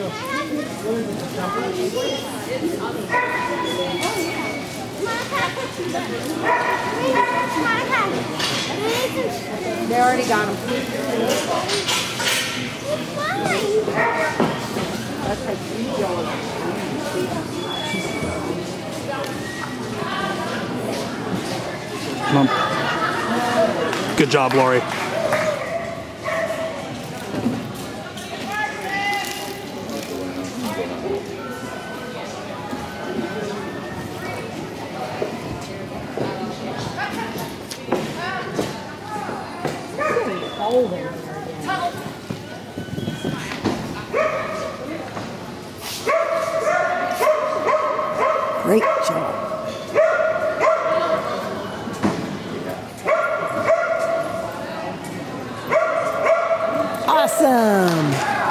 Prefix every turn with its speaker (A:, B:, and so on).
A: They already got them. That's like
B: Good job, Lori.
A: Great job. Awesome.